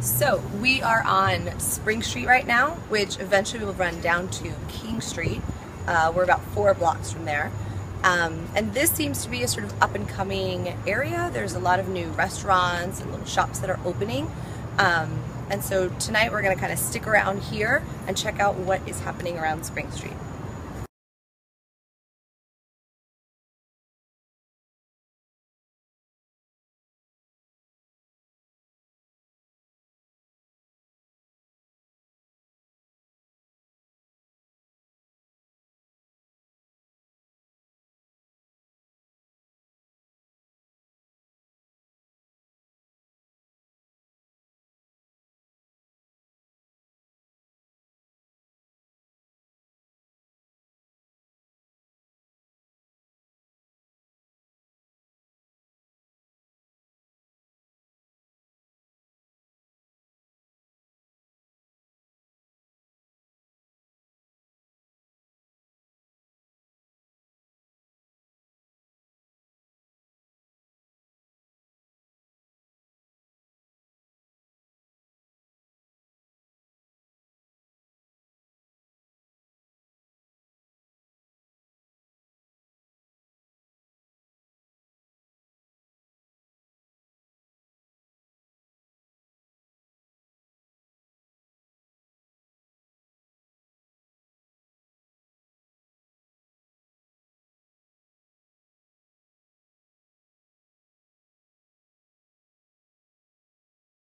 So we are on Spring Street right now, which eventually will run down to King Street. We're about 4 blocks from there. And this seems to be a sort of up and coming area. There's a lot of new restaurants and little shops that are opening. And so tonight we're gonna kind of stick around here and check out what is happening around Spring Street.